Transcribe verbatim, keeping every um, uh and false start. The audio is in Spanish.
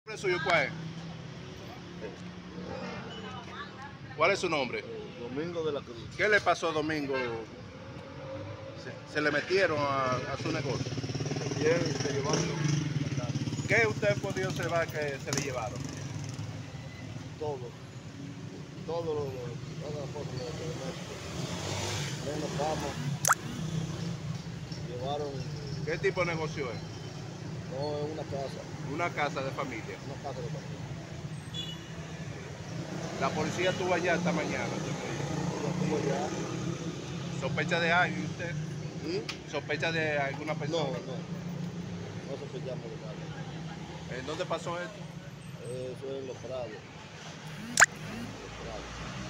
¿El suyo cuál es? ¿Cuál es su nombre? Domingo de la Cruz. ¿Qué le pasó a Domingo? Se, se le metieron a, a su negocio. Bien, se llevaron la casa. ¿Qué usted ha podido observar que se le llevaron? Todo. Todo lo, lo, todas las cosas de México. Menos cama. Llevaron. ¿Qué tipo de negocio es? No, es una casa. Una casa de familia. Una casa de familia. La policía estuvo allá esta mañana. Ella estuvo allá. ¿Sospecha de alguien usted? ¿Y? ¿Sospecha de alguna No, persona? no. No sospechamos de nada. ¿En dónde pasó esto? Eso es en Los Prados. Los Prados.